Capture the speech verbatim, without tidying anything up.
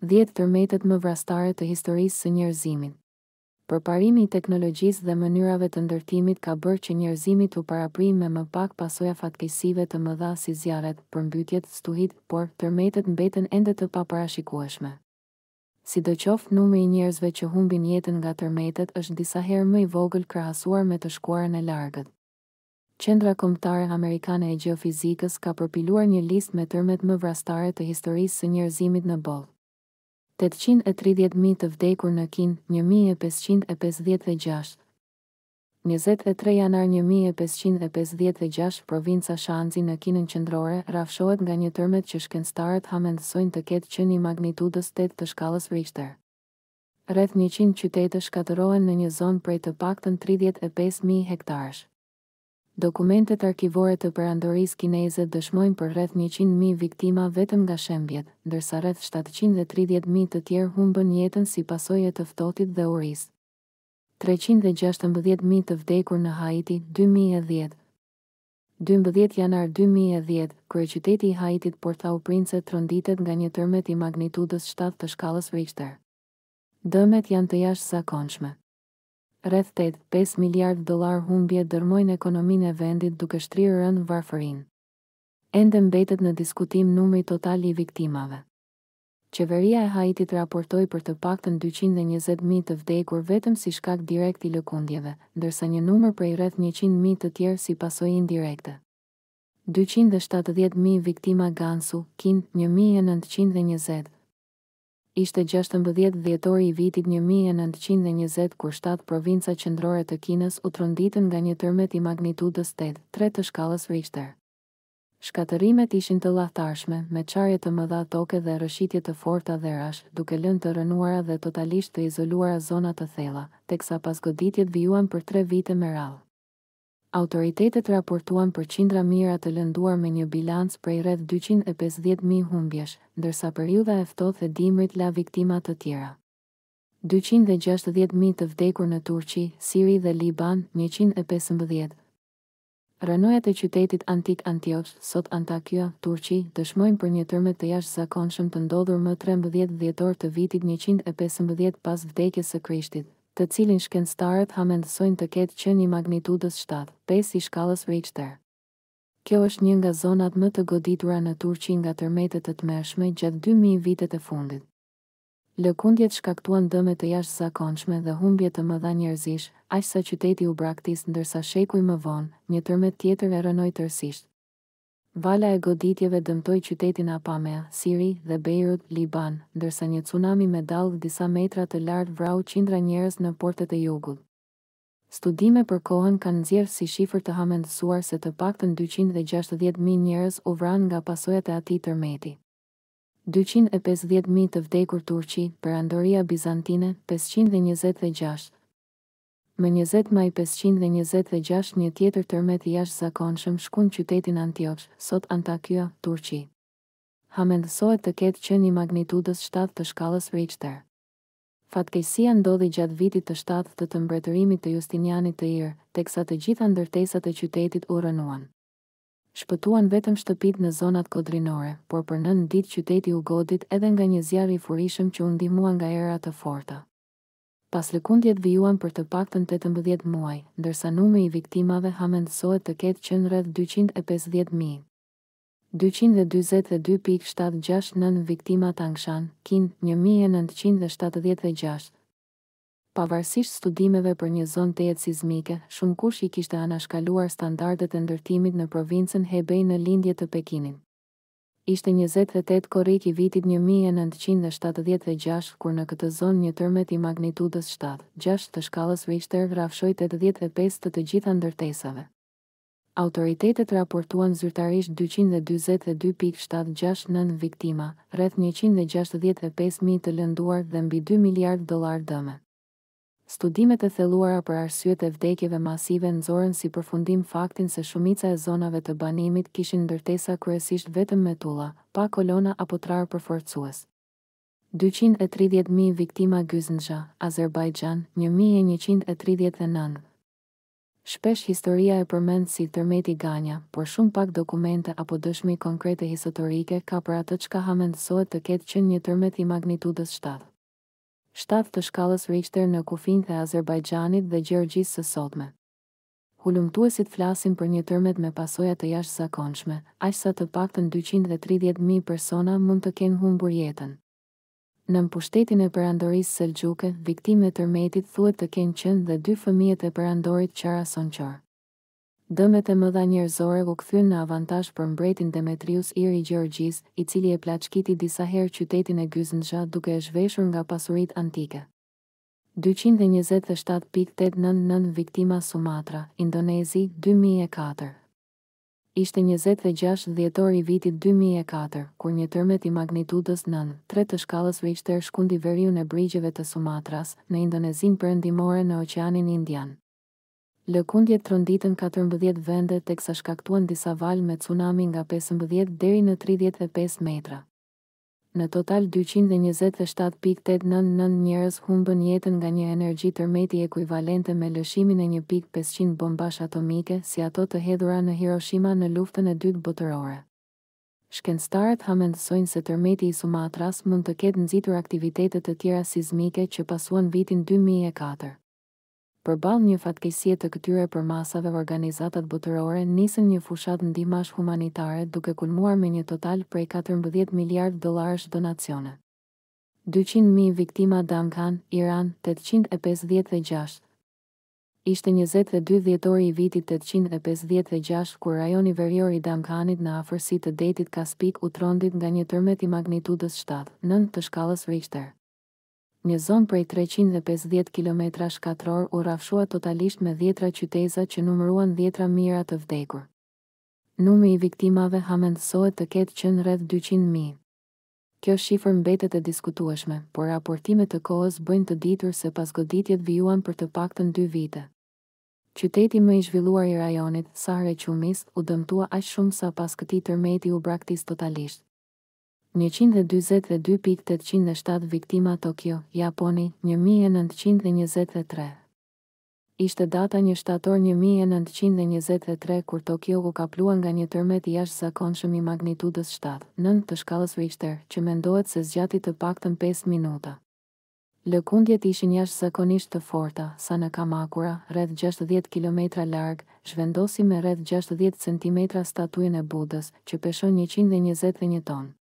dhjetë tërmetet më vrastare të historisë së njerëzimit. Përparimi i teknologjisë dhe mënyrave të ndërtimit ka bërë që njerëzimi të paraprijë me më pak pasoja fatkeqësive të mëdha si zjarret, përmbytjet, stuhit, por tërmetet mbeten ende të paparashikueshme. Sidoqoftë, numri i njerëzve që humbin jetën nga tërmetet është disa herë më i vogël krahasuar me të shkuarën e largët. Qendra Kombëtare Amerikane e Gjeofizikës ka përpiluar një listë me tërmet më vrastare të historisë së njerëzimit në botë. tetëqind e tridhjetë mijë të vdekur në Kinë, një mijë e pesëqind e pesëdhjetë e gjashtë. njëzet e tre janar një mijë e pesëqind e pesëdhjetë e gjashtë, provinca Shanxi në Kinën qendrore rrafshohet nga një tërmet që shkencëtarët hamendësojnë të ketë qenë i magnitudës tetë të shkallës Richter. Rreth njëqind qytete shkatërohen në një zonë prej të paktën tridhjetë e pesë mijë hektarësh. Dokumentet arkivore të perandorisë kineze dëshmojnë për rreth njëqind mijë viktima vetëm nga shembjet, ndërsa rreth shtatëqind e tridhjetë mijë të tjerë humbën jetën si pasojë të ftohtit dhe urisë. treqind e gjashtëmbëdhjetë mijë të vdekur në Haiti, dy mijë e dhjetë. dymbëdhjetë janar dy mijë e dhjetë, kryeqyteti i Haitit Port-au-Prince tronditet nga një tërmet i magnitudës shtatë të shkallës Richter. Dëmet janë të jashtëzakonshme. Rreth tetë e pesë miliardë dollar humbje dërmojnë ekonominë e vendit duke shtrirë rënd varfërinë. Ende mbetet në diskutim numri total i viktimave. Qeveria e Haitit raportoi për të paktën dyqind e njëzet mijë të vdekur vetëm si shkak direkt i lëkundjeve, ndërsa një numër prej rreth njëqind mijë të tjerë si pasojë indirekte. dyqind e shtatëdhjetë mijë viktima Gansu, Kinë, një mijë e nëntëqind e njëzet. Ishte gjashtëmbëdhjetë dhjetori i vitit një mijë e nëntëqind e njëzet kur shtatë provinca qendrore të Kinës u tronditën nga një tërmet i magnitudës tetë e tre të shkallës Richter. Shkatërimet ishin të llahtarshme, me qarje të mëdha toke dhe rrëshitje të forta dhe rash, duke lënë të rënuara dhe totalisht të izoluara zona të thella, teksa pasgoditjet vijuan për tre vite me radhë. Autoritetet raportuan për qindra mijëra të lënduar me një bilanc prej rreth dyqind e pesëdhjetë mijë humbjesh, ndërsa periudha e ftohtë e dimrit la viktima të tjera. dyqind e gjashtëdhjetë mijë të vdekur në Turqi, Siri dhe Liban, njëqind e pesëmbëdhjetë. Rënojat e qytetit antik Antioch, sot Antakya, Turqi, dëshmojnë për një tërmet të jashtëzakonshëm të ndodhur më trembëdhjetë dhjetor të vitit njëqind e pesëmbëdhjetë pas vdekjes së Krishtit, të cilin shkencëtarët hamendësojnë të ketë qenë i magnitudës shtatë e pesë i shkallës Richter. Kjo është një nga zonat më të goditura në Turqi nga tërmetet të tmerrshme gjatë dy mijë vitet e fundit. Lëkundjet shkaktuan dëme të jashtëzakonshme dhe humbje të mëdha njerëzish, aq sa qyteti u braktis, ndërsa shekuj më vonë, një tërmet tjetër e rënoi tërësisht. Vala e goditjeve dëmtoi qytetin Apamea, Siri dhe Beirut, Liban, ndërsa një tsunami me dallë disa metra të lartë vrau qindra njerëz në portet e jugut. Studime për kohën kanë nxjerrë si shifër të hamendësuar se të paktën dyqind e gjashtëdhjetë mijë njerëz u vranë nga pasojat e atij tërmeti. dyqind e pesëdhjetë mijë të vdekur Turqi, Perandoria Bizantine, pesëqind e njëzet e gjashtë. Më njëzet maj pesëqind e njëzet e gjashtë një tjetër tërmet i jashtëzakonshëm shkon qytetin Antioch, sot Antakya, Turqi. Hamendësohet të ketë qenë i magnitudës shtatë të shkallës Richter. Fatkeqësia ndodhi gjatë vitit të shtatë të të mbretërimit të Justinianit të Irë, teksa të gjitha ndërtesat e qytetit u rënuan. Shpëtuan vetëm shtëpitë në zonat kodrinore, por për nënt ditë qyteti u godit edhe nga një zjarr i furishëm që u ndihmua nga era të forta. Pas lëkundjet vijuan për të paktën tetëmbëdhjetë muaj, ndërsa numri i viktimave hamendësohet të ketë qenë rreth dyqind e pesëdhjetë mijë. dyqind e dyzet e dy mijë shtatëqind e gjashtëdhjetë e nëntë viktima Tangshan, Kinë, një mijë e nëntëqind e shtatëdhjetë e gjashtë. Pavarësisht studimeve për një zonë tejet sismike, shumë kush i kishte anashkaluar standardet e ndërtimit në provincën Hebei në lindje të Pekinit. Ishte njëzet e tetë korrik i vitit një mijë e nëntëqind e shtatëdhjetë e gjashtë kur në këtë zonë një tërmet i magnitudës shtatë e gjashtë të shkallës Richter rrafshoi tetëdhjetë e pesë të të gjitha ndërtesave. Autoritetet raportuan zyrtarisht dyqind e dyzet e dy mijë shtatëqind e gjashtëdhjetë e nëntë viktima, rreth njëqind e gjashtëdhjetë e pesë mijë të lënduar dhe mbi dy miliardë dollar dëme. Studimet e thelluara për arsyet e vdekjeve masive nxorën si përfundim faktin se shumica e zonave të banimit kishin ndërtesa kryesisht vetëm metulla, pa kolona apo trar përforcues. dyqind e tridhjetë mijë viktima Gyzndja, Azerbajxhan, një mijë e njëqind e tridhjetë e nëntë. Shpesh historia e përmend si tërmeti ganja, por shumë pak dokumente apo dëshmi konkrete historike ka për atë çka hamendësohet të ketë qenë një tërmet i magnitudës shtatë. shtatë të shkallës Richter në kufinjtë e Azerbajxhanit dhe Gjeorgjisë së sotme. Hulumtuesit flasin për një tërmet me pasoja të jashtëzakonshme, aq sa të paktën dyqind e tridhjetë mijë persona mund të kenë humbur jetën. Në pushtetin e perandorisë selxuke, viktimë e tërmetit thuhet të kenë qenë dhe dy fëmijët e perandorit Qara Sonqor. Dëmet e mëdha njerëzore u kthyen në avantazh për mbretin Demetrius I i Gjeorgjisë, i cili e plaçkiti disa herë qytetin e Gyzndja duke e zhveshur nga pasuritë antike. dyqind e njëzet e shtatë mijë tetëqind e nëntëdhjetë e nëntë viktima Sumatra, Indonezi, dy mijë e katër. Ishte njëzet e gjashtë dhjetor i vitit dy mijë e katër, kur një tërmet i magnitudës nënt tre të shkallës Richter shkundi veriun e brigjeve të Sumatras, në Indonezinë perëndimore në Oqeanin Indian. Lëkundjet tronditën katërmbëdhjetë vende teksa shkaktuan disa valë me tsunami nga pesëmbëdhjetë deri në tridhjetë e pesë metra. Në total dyqind e njëzet e shtatë mijë tetëqind e nëntëdhjetë e nëntë njerëz humbën jetën nga një energji tërmeti ekuivalente me lëshimin e një pikë pesëqind bombash atomike si ato të hedhura në Hiroshima në luftën e dytë botërore. Shkencëtarët hamendësojnë se tërmeti i Sumatras mund të ketë nxitur aktivitete të tjera sismike që pasuan vitin dy mijë e katër. Përballë një fatkeqësie të këtyre përmasave, organizatat botërore nisën një fushatë ndihmash humanitare duke kulmuar me një total prej katërmbëdhjetë miliardë dollarësh donacione. dyqind mijë viktima Damghan, Iran, tetëqind e pesëdhjetë e gjashtë. Ishte njëzet e dy dhjetori i vitit tetëqind e pesëdhjetë e gjashtë kur rajoni verior i Damghanit në afërsi të detit Kaspik u trondit nga një tërmet i magnitudës shtatë nëntë të shkallës Richter. Një zonë prej treqind e pesëdhjetë kilometra shkatror u rrafshua totalisht me dhjetra qyteza që numëruan dhjetra mijëra të vdekur. Numri i viktimave hamendësohet të ketë qenë rreth dyqind mijë. Kjo shifër mbetet e diskutueshme, por raportimet të kohës bëjnë të ditur se pasgoditjet vijuan për të paktën dy vite. Qyteti më i zhvilluar i rajonit, Sahre Qumis, u dëmtua aq shumë sa pas këtij tërmeti u braktis totalisht. njëqind e dyzet e dy mijë tetëqind e shtatë viktima Tokyo, Japoni, një mijë e nëntëqind e njëzet e tre. Ishte data një shtator një mijë e nëntëqind e njëzet e tre kur Tokyo u kaplua nga një tërmet i jashtëzakonshëm i magnitudës shtatë nëntë të shkallës Richter, që mendohet se zgjati të paktën pesë minuta. Lëkundjet ishin jashtëzakonisht të forta, sa në Kamakura, rreth gjashtëdhjetë kilometra larg, zhvendosi me rreth gjashtëdhjetë centimetra statujën e Budës, që peshon njëqind e njëzet e një tonë.